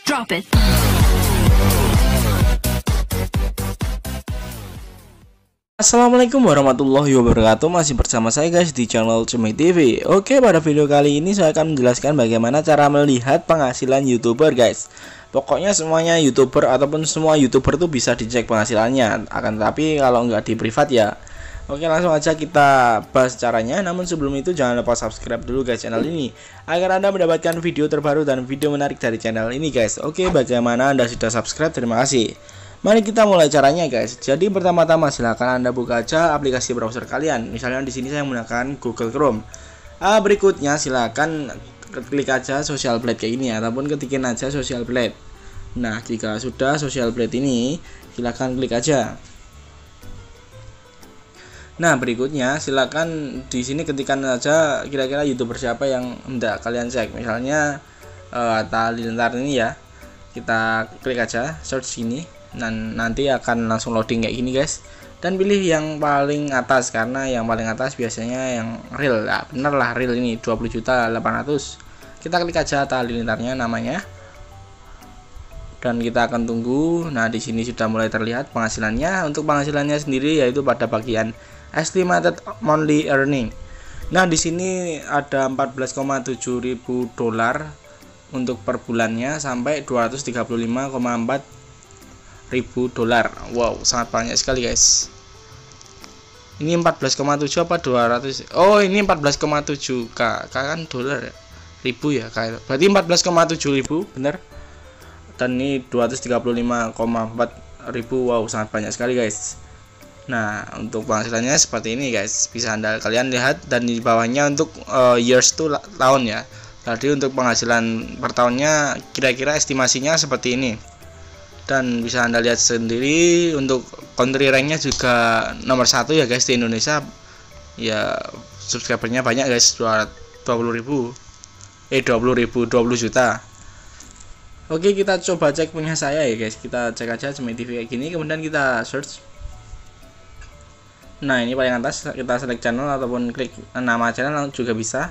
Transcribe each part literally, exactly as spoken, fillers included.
Drop it. Assalamualaikum warahmatullahi wabarakatuh. Masih bersama saya guys di channel Cumi T V. Oke, pada video kali ini saya akan menjelaskan bagaimana cara melihat penghasilan YouTuber guys. Pokoknya semuanya YouTuber ataupun semua YouTuber tuh bisa dicek penghasilannya. Akan tetapi kalau nggak di privat ya. Oke, langsung aja kita bahas caranya. Namun sebelum itu jangan lupa subscribe dulu guys channel ini, agar Anda mendapatkan video terbaru dan video menarik dari channel ini guys. Oke, bagaimana Anda sudah subscribe? Terima kasih. Mari kita mulai caranya guys. Jadi pertama-tama silakan Anda buka aja aplikasi browser kalian. Misalnya di sini saya menggunakan Google Chrome. Ah, berikutnya silakan klik aja social blade kayak ini ataupun ketikin aja social blade. Nah, jika sudah social blade ini, silakan klik aja. Nah, berikutnya silakan di sini ketikkan aja kira-kira YouTuber siapa yang hendak kalian cek. Misalnya uh, Atta Halilintar ini ya. Kita klik aja search sini dan nanti akan langsung loading kayak gini guys. Dan pilih yang paling atas karena yang paling atas biasanya yang real. Nah, bener lah real ini dua puluh juta delapan ratus. Kita klik aja Atta Halilintarnya namanya. Dan kita akan tunggu. Nah, di sini sudah mulai terlihat penghasilannya. Untuk penghasilannya sendiri yaitu pada bagian estimated monthly earning. Nah, di sini ada empat belas koma tujuh ribu dolar untuk per bulannya sampai dua ratus tiga puluh lima koma empat ribu dolar. Wow, sangat banyak sekali guys. Ini empat belas koma tujuh apa dua ratus? Oh, ini empat belas koma tujuh K. K kan dolar ya. Ribu ya kayak. Berarti empat belas koma tujuh ribu, bener. Dan ini dua ratus tiga puluh lima koma empat ribu. Wow, sangat banyak sekali guys. Nah, untuk penghasilannya seperti ini guys. Bisa Anda kalian lihat dan di bawahnya untuk uh, years itu tahun ya. Jadi untuk penghasilan per tahunnya kira-kira estimasinya seperti ini. Dan bisa Anda lihat sendiri untuk country ranknya juga nomor satu ya guys di Indonesia. Ya, subscribernya banyak guys, dua puluh ribu. Eh dua puluh ribu, dua puluh juta. Oke, kita coba cek punya saya ya guys. Kita cek aja Cumi T V kayak gini, kemudian kita search. Nah, ini paling atas kita select channel ataupun klik nama channel juga bisa.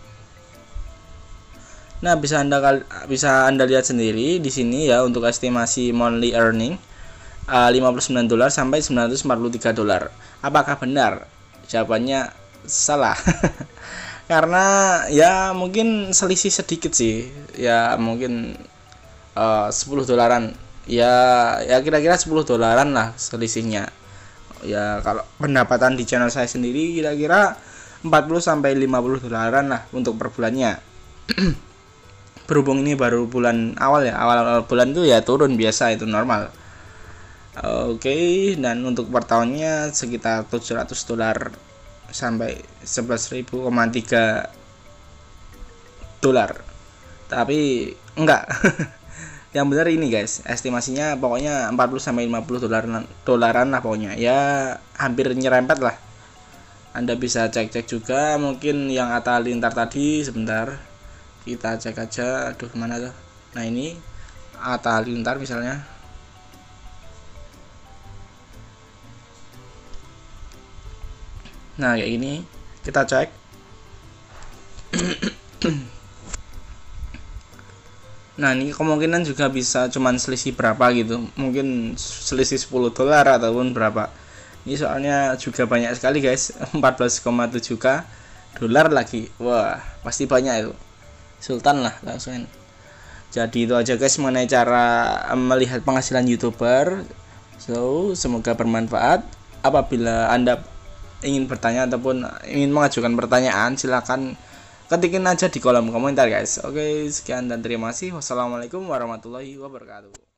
Nah, bisa Anda bisa Anda lihat sendiri di sini ya untuk estimasi monthly earning uh, lima puluh sembilan dolar sampai sembilan ratus empat puluh tiga dolar. Apakah benar? Jawabannya salah. Karena ya mungkin selisih sedikit sih. Ya mungkin uh, sepuluh dolaran. Ya ya kira-kira sepuluh dolaran lah selisihnya. Ya kalau pendapatan di channel saya sendiri kira-kira empat puluh sampai lima puluh dolaran lah untuk per bulannya. Berhubung ini baru bulan awal ya, awal-awal bulan itu ya turun biasa, itu normal. Oke, okay, dan untuk per tahunnya sekitar tujuh ratus dolar sampai sebelas ribu koma tiga dolar. Tapi enggak. Yang benar ini guys, estimasinya pokoknya empat puluh sampai lima puluh dolar dolaran lah pokoknya. Ya hampir nyerempet lah. Anda bisa cek-cek juga mungkin yang Atta Halilintar tadi. Sebentar. Kita cek aja. Aduh, kemana tuh? Nah, ini Atta Halilintar misalnya. Nah, kayak gini. Kita cek. Nah, ini kemungkinan juga bisa cuman selisih berapa gitu. Mungkin selisih sepuluh dolar ataupun berapa. Ini soalnya juga banyak sekali guys. empat belas koma tujuh K dolar lagi. Wah, pasti banyak itu. Sultan lah langsung. Jadi itu aja guys mengenai cara melihat penghasilan YouTuber. So, semoga bermanfaat. Apabila Anda ingin bertanya ataupun ingin mengajukan pertanyaan, silakan ketikin aja di kolom komentar guys. Oke, sekian dan terima kasih. Wassalamualaikum warahmatullahi wabarakatuh.